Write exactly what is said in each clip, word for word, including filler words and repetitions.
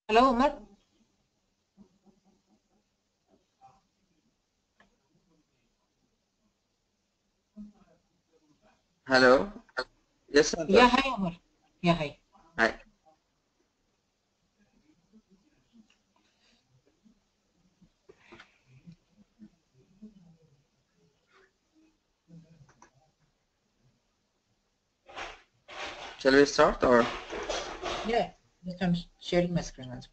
Hello, Umar. Hello. Yes, Yeah, Santosh. hi, Umar. Yeah, hi. Hi. Shall we start or? Yeah, just I'm sharing my screen also.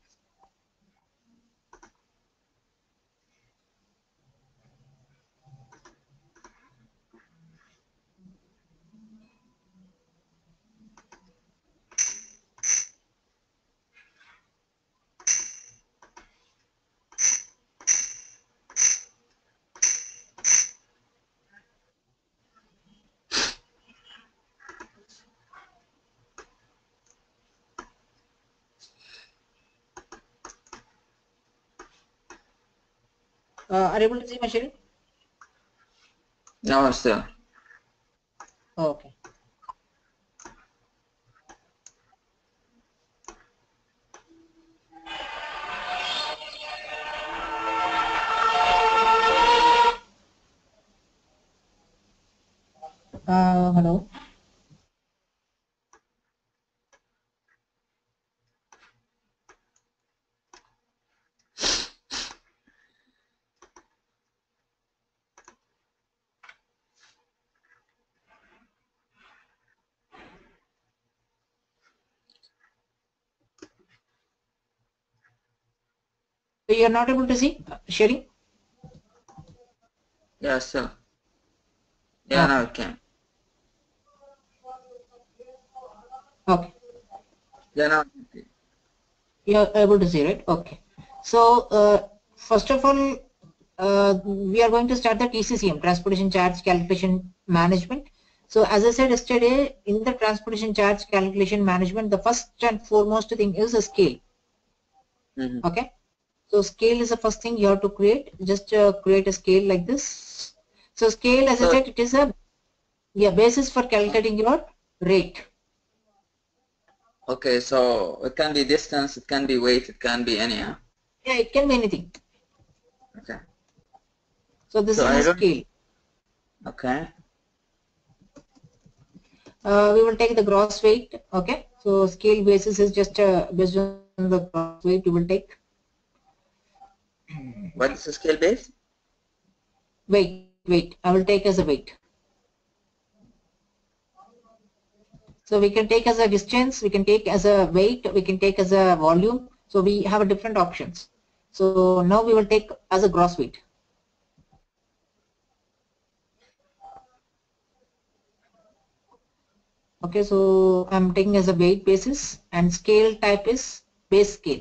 Uh, are you able to see my sharing? No, still. Oh, okay. Uh, hello. So you're not able to see uh, sharing? Yeah, still. Yeah, now Okay. it can. Okay. Yeah, now. I can see. You're able to see, right? Okay. So, uh, first of all, uh, we are going to start the T C C M, Transportation Charge Calculation Management. So, as I said yesterday, in the Transportation Charge Calculation Management, the first and foremost thing is a scale. Mhm. Okay. So scale is the first thing you have to create. Just uh, create a scale like this. So scale, as I So, said, it is a yeah basis for calculating your rate. okay, so it can be distance, it can be weight, it can be any. Huh? Yeah, it can be anything. Okay. So this So is I the don't. scale. Okay. Uh, we will take the gross weight. Okay. So scale basis is just uh, based on the gross weight you will take. What is the scale base? Weight, weight. I will take as a weight. So we can take as a distance, we can take as a weight, we can take as a volume. So we have a different options. So now we will take as a gross weight. Okay, so I'm taking as a weight basis and scale type is base scale.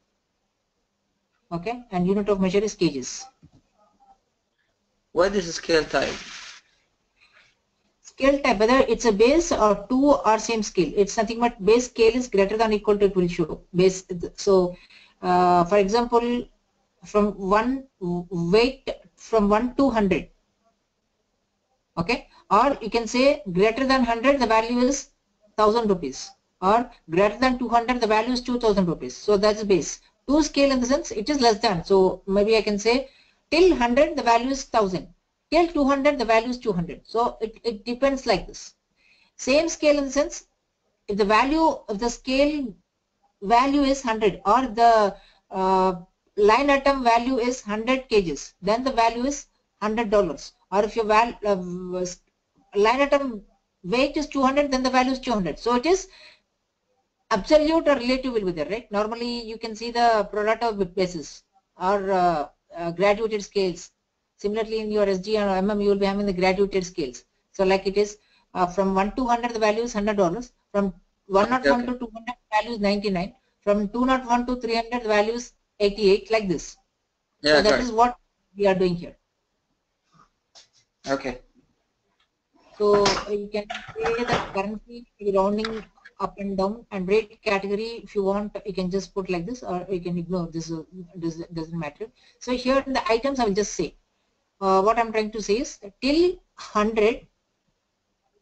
Okay, and unit of measure is kgs. What is the scale type? Scale type, whether it's a base or two or same scale, it's nothing but base scale is greater than or equal to, it will show base. So, uh, for example, from one weight from one to one hundred. Okay, or you can say greater than one hundred, the value is one thousand rupees, or greater than two hundred, the value is two thousand rupees. So that's the base. Two scale in the sense it is less than. So maybe I can say till one hundred the value is one thousand, till two hundred the value is two hundred. So it, it depends like this. Same scale in the sense if the value of the scale value is one hundred, or the uh, line item value is one hundred kgs, then the value is one hundred dollars. Or if your val, uh, line item weight is two hundred, then the value is two hundred. So it is absolute or relative will be there, right? Normally you can see the product of basis or uh, uh, graduated scales. Similarly, in your S G and M M, you will be having the graduated scales. So like it is uh, from one to one hundred, the value is one hundred dollars. From Okay, one oh one okay. to two hundred, the value is ninety-nine. From two oh one to three hundred, the value is eighty-eight, like this. Yeah, So I that got it. is what we are doing here. Okay. So uh, you can say that currently rounding up and down, and rate category, if you want, you can just put like this, or you can ignore this. Uh, this doesn't matter. So here in the items, I will just say uh, what I'm trying to say is till one hundred.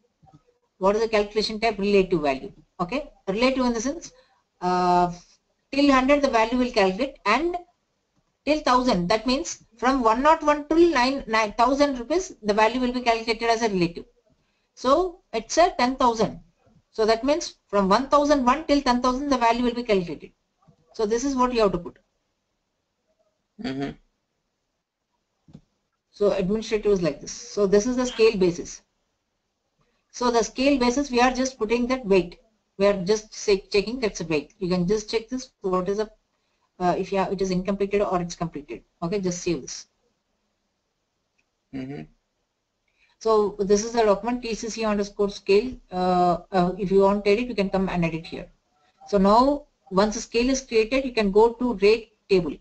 What is the calculation type? Relative value. Okay, relative in the sense uh, till one hundred the value will calculate, and till one thousand, that means from one oh one to nine thousand rupees the value will be calculated as a relative. So it's a ten thousand. So that means from one thousand one till ten thousand the value will be calculated. So this is what you have to put. Mm-hmm. So administrative is like this. So this is the scale basis. So the scale basis, we are just putting that weight. We are just say, checking that's a weight. You can just check this. What is a uh, if you have, it is incompleted or it's completed. Okay, just save this. Mm-hmm. So this is the document T C C underscore scale. Uh, uh, if you want to edit, you can come and edit here. So now once the scale is created, you can go to rate table.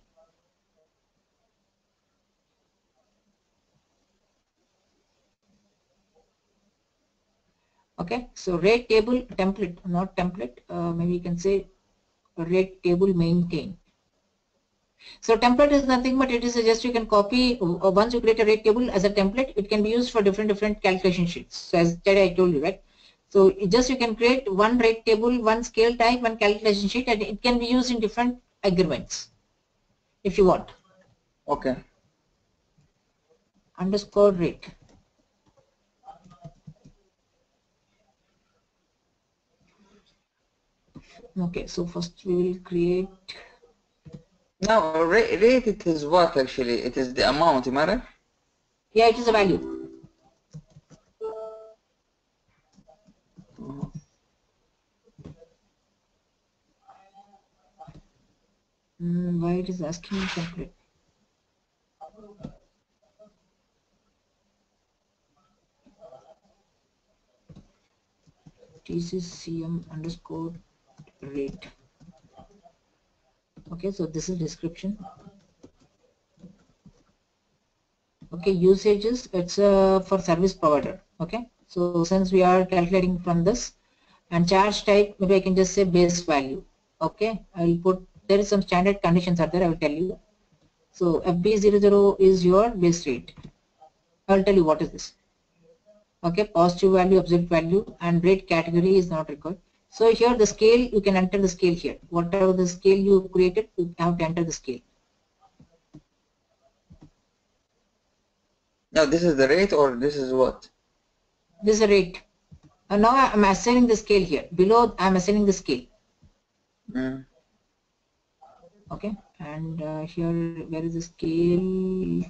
Okay, so rate table template, not template, uh, maybe you can say rate table maintain. So template is nothing but it is a just you can copy uh, once you create a rate table as a template, it can be used for different different calculation sheets. So as that I told you, right? So it just you can create one rate table, one scale type, one calculation sheet, and it can be used in different agreements if you want. Okay. Underscore rate. Okay, so first we will create. Now rate, rate it is what actually? It is the amount, am I right? Yeah, it is a value. Mm-hmm. Mm, why it is asking me template? T C C M underscore rate. Okay, so this is description. Okay, usages, it's uh, for service provider. Okay, so since we are calculating from this, and charge type, maybe I can just say base value. Okay, I will put, there is some standard conditions are there, I will tell you. So F B zero zero is your base rate. I will tell you what is this. Okay, positive value, absolute value, and rate category is not required. So here the scale, you can enter the scale here. Whatever the scale you created, you have to enter the scale. Now this is the rate or this is what? This is a rate. And now I am assigning the scale here. Below I am assigning the scale. Mm. Okay, and uh, here where is the scale?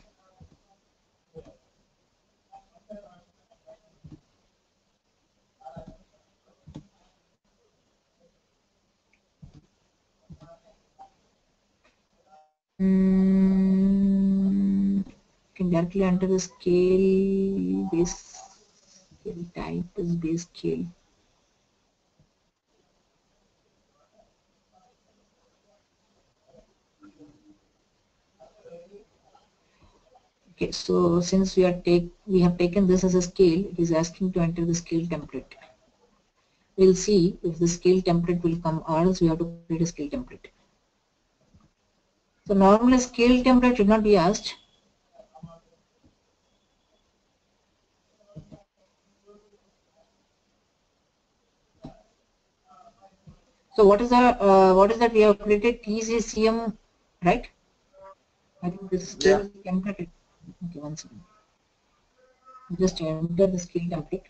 Mm, can directly enter the scale. Base scale type is base scale. Okay, so since we are take we have taken this as a scale, it is asking to enter the scale template. We'll see if the scale template will come, or else we have to create a scale template. So normally scale template should not be asked. So what is the uh, what is that we have created T C C M, right? I think this scale Yeah. is template. Okay, one second. Just enter the scale template.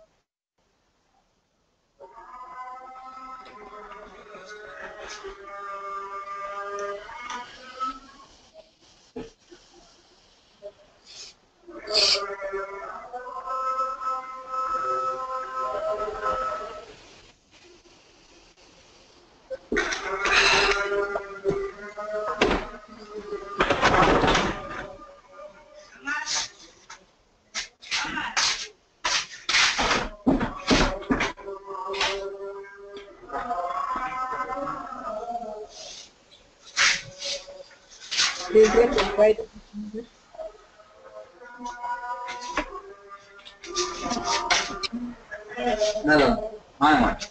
Please get required. No, no. How much?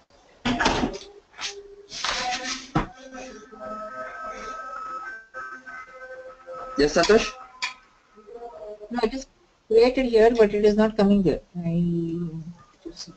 Yes, Satosh? No, it is created here, but it is not coming there. I just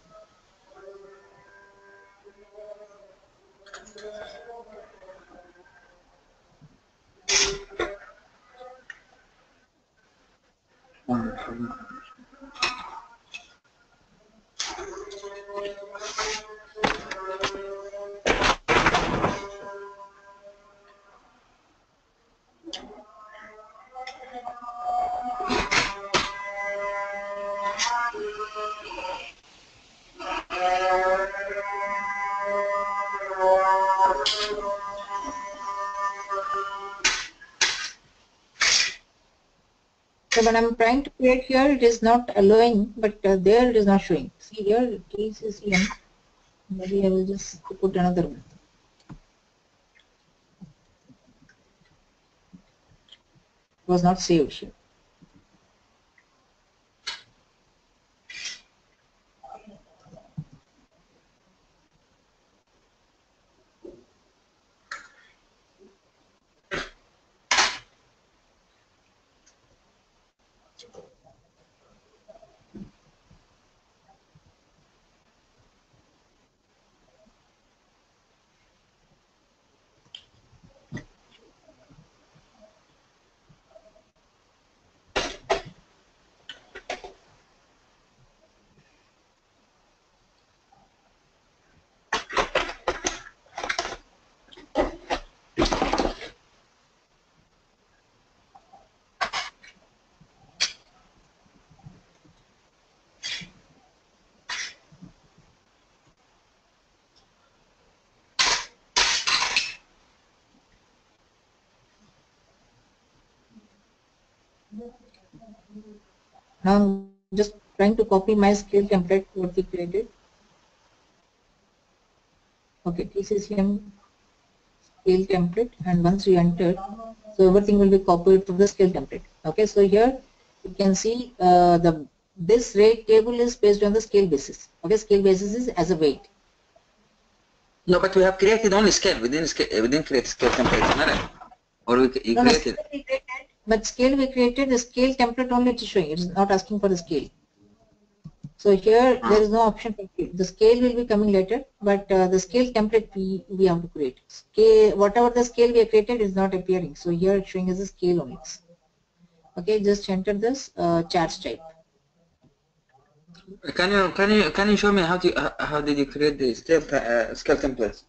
So when I'm trying to create here, it is not allowing, but uh, there it is not showing. See here, T C C M. Maybe I will just put another one. It was not saved here. Now I'm just trying to copy my scale template what we created. Okay, T C C M scale template, and once we enter, so everything will be copied from the scale template. Okay, so here you can see uh, the this rate table is based on the scale basis. Okay, scale basis is as a weight. No, but we have created only scale. We didn't scale. We didn't create scale template, right? Or we you No, no, created. scale we created, but scale we created the scale template only it is showing. It is not asking for the scale. So here Ah. there is no option for scale. The scale will be coming later, but uh, the scale template we, we have to create. Scale, whatever the scale we have created is not appearing. So here it's showing as a scale only. Okay, just enter this uh, charts type. Can you can you can you show me how to uh, how did you create the scale uh, scale templates?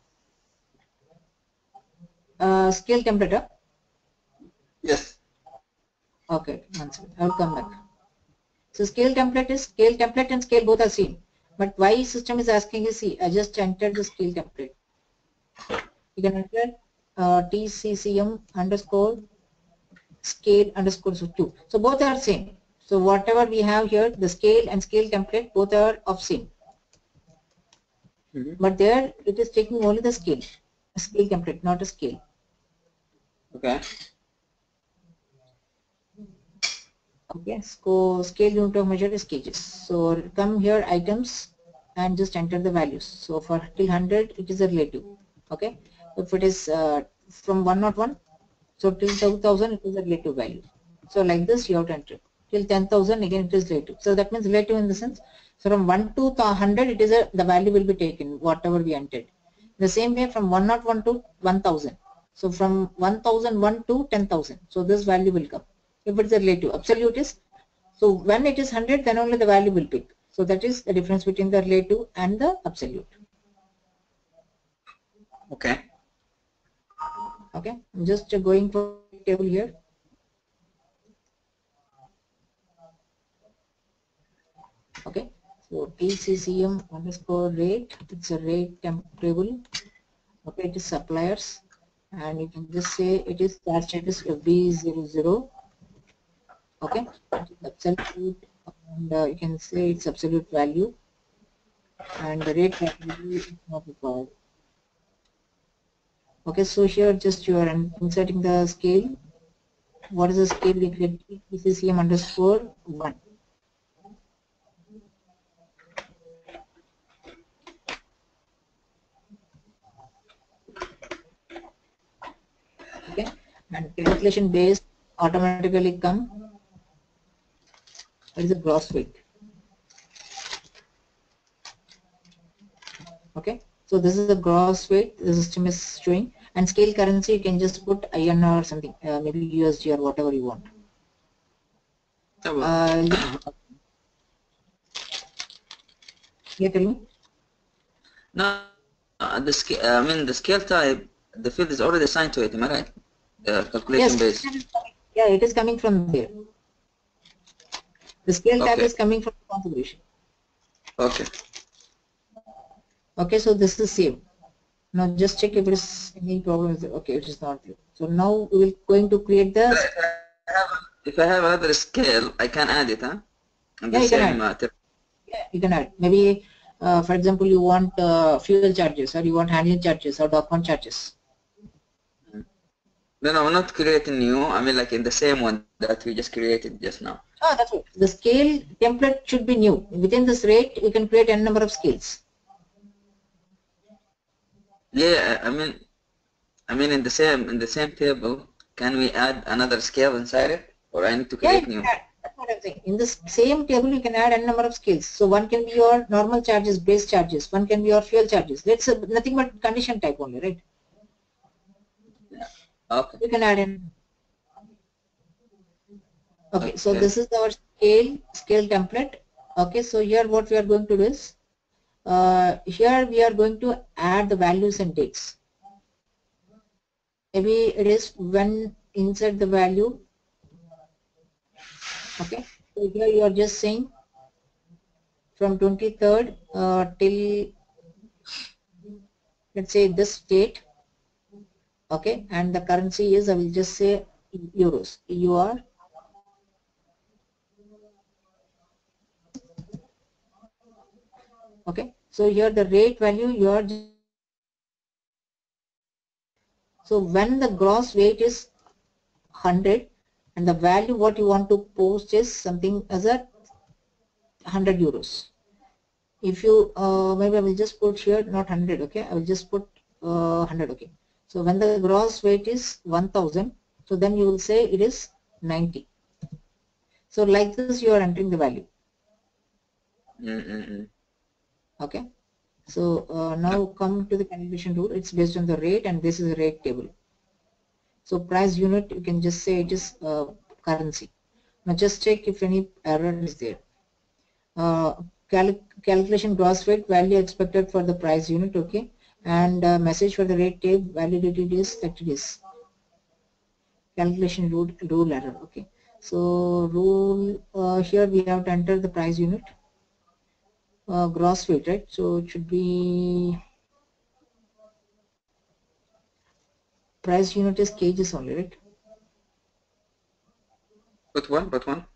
Uh, scale template. Huh? Yes. Okay, one second. I will come back. So scale template is scale template and scale both are same. But why system is asking is see, I just entered the scale template. You can enter uh, T C C M underscore scale underscore so two. So both are same. So whatever we have here, the scale and scale template both are of same. Mm-hmm. But there it is taking only the scale, a scale template, not a scale. Okay. Okay, so scale unit of measure is kgs. So come here items and just enter the values. So for till one hundred it is a relative. Okay, if it is uh, from one oh one, so till two thousand it is a relative value. So like this you have to enter. Till ten thousand again it is relative. So that means relative in the sense, so from one to one hundred it is a, the value will be taken whatever we entered. The same way from one oh one to one thousand. So from one thousand one to ten thousand. So this value will come. If it is a relative, absolute is, so when it is one hundred then only the value will pick. So that is the difference between the relative and the absolute. Okay. Okay, I'm just going for table here. Okay, so T C C M underscore rate, it's a rate temp table. Okay, it is suppliers, and you can just say it is charge type is F B zero zero. Okay, it is absolute, and uh, you can say it's absolute value, and the rate category is not required. Okay, so here just you are inserting the scale. What is the scale we create? T C C M underscore one. Okay, and calculation base automatically come. What is the gross weight? Okay, so this is the gross weight the system is showing, and scale currency you can just put I N R or something, uh, maybe U S D or whatever you want. Uh, you tell me. No, uh, the scale. I mean, the scale type. The field is already assigned to it. Am I right? The calculation Yes. base. Yeah, it is coming from there. The scale tab Okay. is coming from the configuration. Okay. Okay, so this is same. Now just check if there is any problem with it. Okay, it is not there. So now we will going to create the. If I have, if I have another scale, I can add it, huh? And Yeah, the you can same. add. Uh, Yeah, you can add. Maybe, uh, for example, you want uh, fuel charges, or you want handling charges, or document charges. no, no, I'm not creating new. I mean, like in the same one that we just created just now. Oh, that's right. The scale template should be new. Within this rate, you can create n number of scales. Yeah, I mean, I mean, in the same in the same table, can we add another scale inside it, or I need to Yeah, create you new? can add. That's what I'm saying. In this same table, you can add n number of scales. So one can be your normal charges, base charges. One can be your fuel charges. That's a, nothing but condition type only, right? Yeah. Okay. You can add in. Okay, so Okay. this is our scale scale template. Okay, so here what we are going to do is, uh, here we are going to add the values and dates. Maybe it is when insert the value. Okay, so here you are just saying from twenty-third uh, till, let's say, this date. Okay, and the currency is, I will just say euros. You are okay. So here the rate value you are. So when the gross weight is one hundred and the value what you want to post is something as a one hundred euros. If you uh, maybe I will just put here not one hundred. Okay, I will just put uh, one hundred. Okay, so when the gross weight is one thousand, so then you will say it is ninety. So like this you are entering the value. Mm-mm-mm. Okay, so uh, now come to the calculation rule. It's based on the rate, and this is a rate table. So price unit, you can just say it is uh, currency. Now just check if any error is there. Uh, cal calculation gross weight value expected for the price unit. Okay, and uh, message for the rate table validity is thirty days. Calculation rule rule error. Okay, so rule uh, here we have to enter the price unit. Uh, gross weight, right? So it should be price unit is kgs only, right? But one, but one.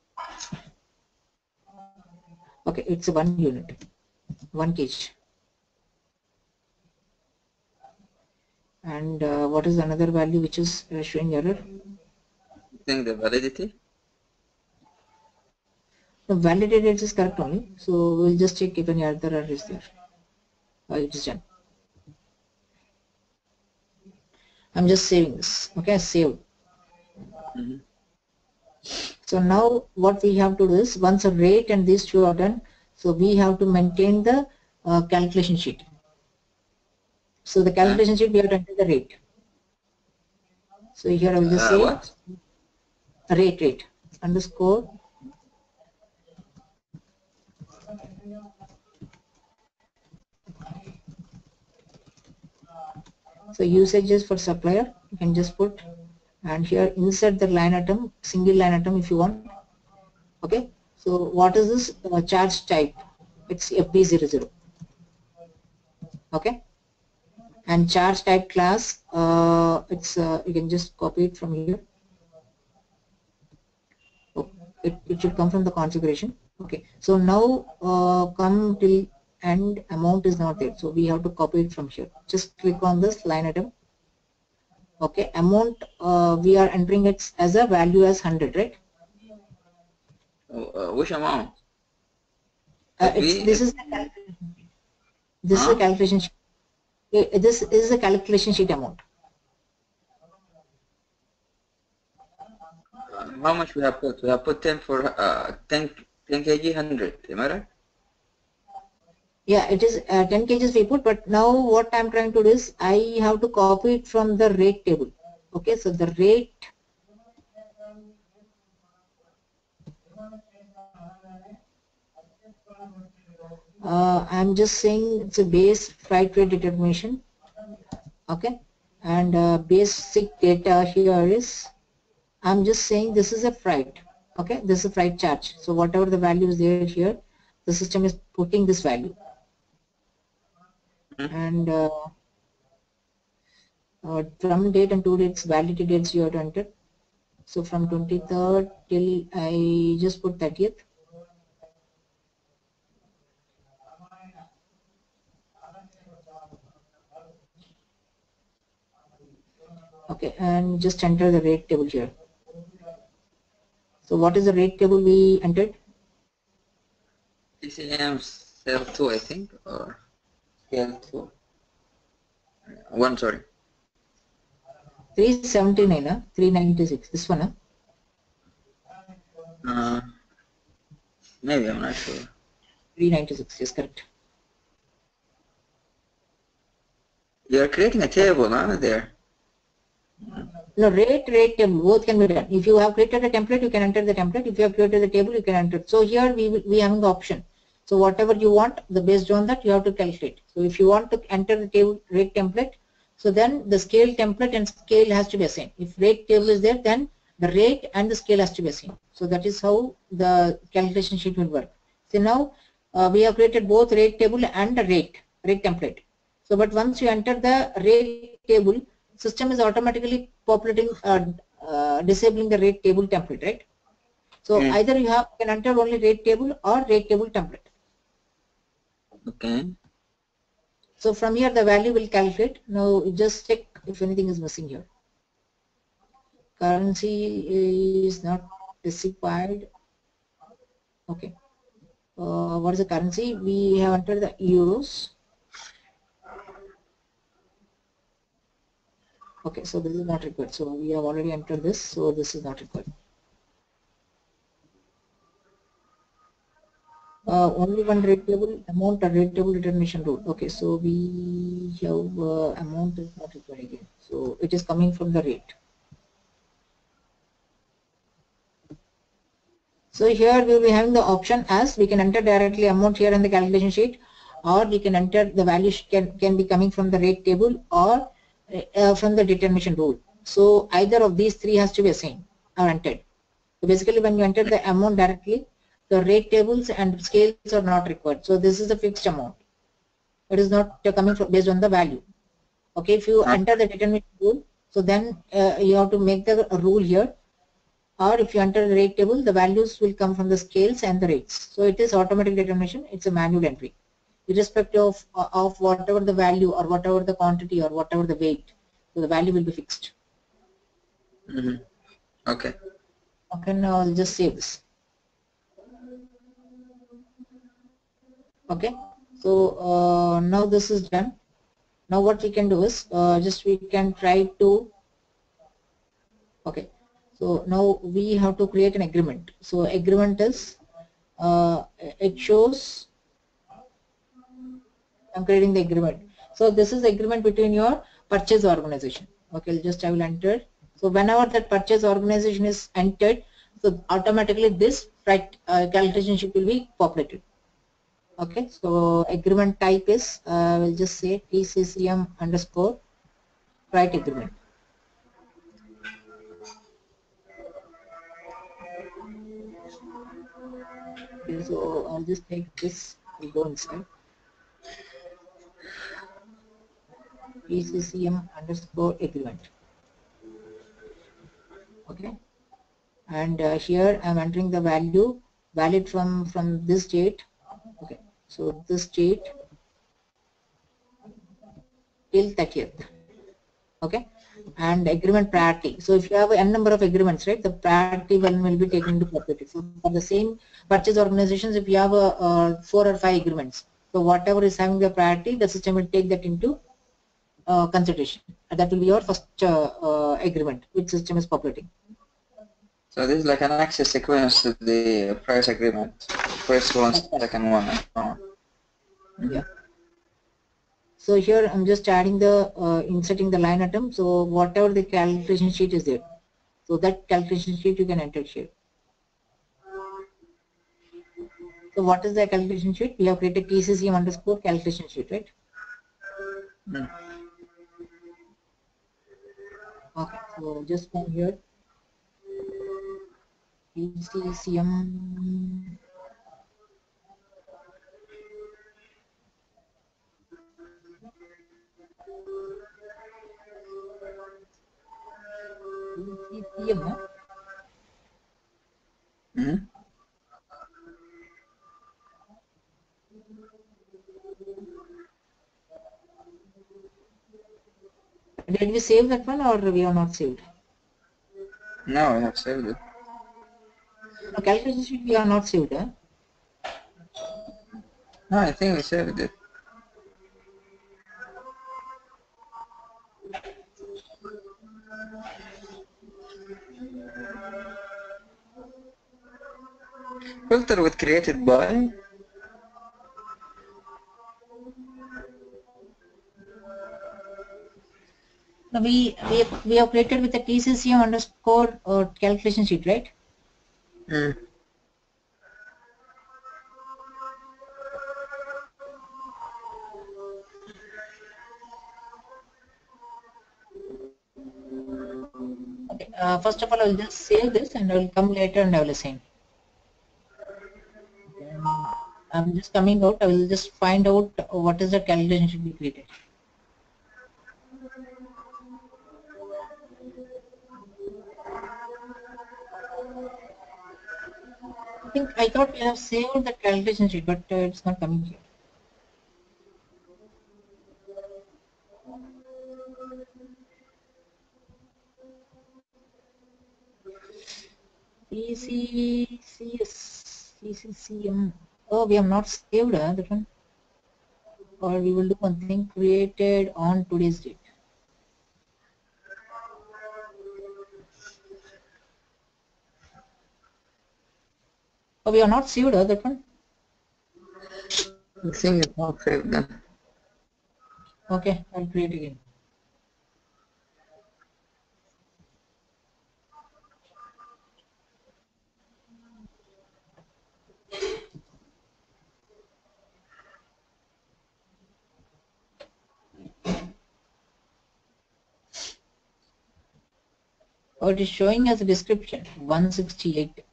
Okay, it's a one unit, one kg. And uh, what is another value which is uh, showing error? I think the validity. The validated is correct only. So we'll just check if any other error is there. Uh, it is done. I'm just saving this. Okay, save. Mm-hmm. So now what we have to do is, once a rate and these two are done, so we have to maintain the uh, calculation sheet. So the calculation sheet we have to enter the rate. So here I will just Uh, say what? rate rate underscore so usages for supplier, you can just put, and here insert the line item, single line item if you want. Okay, so what is this uh, charge type? It's F B zero zero. Okay, and charge type class, uh, it's uh, you can just copy it from here. Oh, it, it should come from the configuration. Okay, so now uh, come till end, amount is not there, so we have to copy it from here. Just click on this line item. Okay, amount uh, we are entering it as a value as one hundred, right? Uh, which amount? Uh, F it's B? this is the calculation. This is Huh? a calculation sheet. Uh, This is a calculation sheet amount. Uh, how much we have put? We have put ten for uh, ten, ten kg, one hundred. Am I right? Yeah, it is uh, ten kgs we put, but now what I'm trying to do is I have to copy it from the rate table. Okay, so the rate Uh, I'm just saying it's a base freight rate determination. Okay, and uh, basic data here is, I'm just saying this is a freight. Okay, this is a freight charge. So whatever the value is there here, the system is putting this value. Mm-hmm. And uh, uh, from date and to dates, validity dates you have to enter. So from twenty-third till I just put thirtieth. Okay, and just enter the rate table here. So what is the rate table we entered? T C M cell two, I think, or scale two. One, sorry. three seventy-nine, huh? three ninety-six. This one, huh? Uh, maybe, I'm not sure. three ninety-six, yes, correct. You're creating a table, huh, there? No, rate, rate table, both can be done. If you have created a template, you can enter the template. If you have created the table, you can enter. So here we we have the option. So whatever you want, the based on that you have to calculate. So if you want to enter the table rate template, so then the scale template and scale has to be assigned. If rate table is there, then the rate and the scale has to be assigned. So that is how the calculation sheet will work. So now uh, we have created both rate table and the rate rate template. So but once you enter the rate table, system is automatically populating uh, uh, disabling the rate table template, right? So Mm. either you have can enter only rate table or rate table template. Okay. So from here the value will calculate. Now just check if anything is missing here. Currency is not specified. Okay. Uh, what is the currency? We have entered the euros. Okay, so this is not required. So we have already entered this. So this is not required. Uh, only one rate table amount or rate table determination rule. Okay, so we have uh, amount is not required again. So it is coming from the rate. So here we will be having the option as we can enter directly amount here in the calculation sheet, or we can enter the value can can be coming from the rate table or uh, from the determination rule. So either of these three has to be assigned or entered. So basically when you enter the amount directly, the rate tables and scales are not required. So this is a fixed amount. It is not coming from based on the value. Okay, if you Uh, enter the determination rule, so then uh, you have to make the rule here, or if you enter the rate table, the values will come from the scales and the rates. So it is automatic determination. It's a manual entry, irrespective of of whatever the value or whatever the quantity or whatever the weight. So the value will be fixed. mm-hmm. Okay. Okay, now I'll just save this. Okay, so uh, now this is done. Now what we can do is uh, just we can try to. Okay, so now we have to create an agreement. So agreement is uh, it shows I'm creating the agreement. So this is the agreement between your purchase organization. Okay, just I will enter. So whenever that purchase organization is entered, so automatically this right uh, calculation sheet will be populated. Okay, so agreement type is uh, we'll just say T C C M underscore right agreement. Okay, so I'll just take this, I'll go inside T C C M underscore agreement. Okay, and uh, here I'm entering the value valid from from this date. Okay, so this date till thirtieth. Okay, and agreement priority. So if you have n number of agreements, right, the priority one will be taken into populated. So for the same purchase organizations, if you have a, a four or five agreements, so whatever is having the priority, the system will take that into uh, consideration. And that will be your first uh, uh, agreement which system is populating. So this is like an access sequence to the price agreement. First one, second one, and so on. Mm-hmm. Yeah. So here I'm just adding the uh, inserting the line item. So whatever the calculation sheet is there, so that calculation sheet you can enter here. So what is the calculation sheet? We have created T C C M underscore calculation sheet, right? Mm. Okay, so just come here. T C C M. T C C M, huh? Mm. Did we save that one or we are not saved? No, I have saved it. No, calculation sheet we are not saved, huh? No, I think we saved it. Filter with created by. No, we we have, we have created with a T C C M underscore or calculation sheet, right? Mm. Okay. Uh, first of all, I will just save this and I will come later and I will assign. Then I'm just coming out. I will just find out what is the calculation should be created. I think I thought we have saved the calculation sheet, but uh, it's not coming here. T C C S, T C C M. Oh, we have not saved uh, that one. Or we will do one thing created on today's date. Oh, we are not saved uh, that one. I think it's not saved then. Okay, I'll create again. Oh, it is showing as a description one sixty-eight.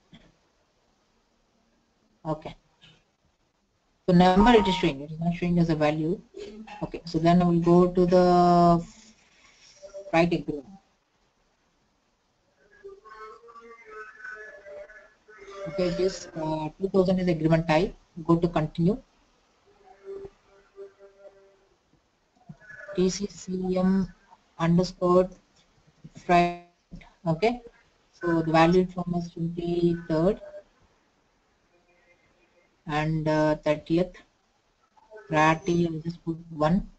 Okay. So number it is showing, it is not showing as a value. Okay, so then I will go to the right agreement. Okay, it is uh, two thousand is agreement type. Go to continue. T C C M underscore Friday. Okay, so the value from is twenty-third and uh, thirtieth. Priority, I will just put one.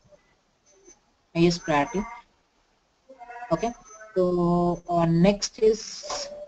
Highest priority. Okay, so uh, next is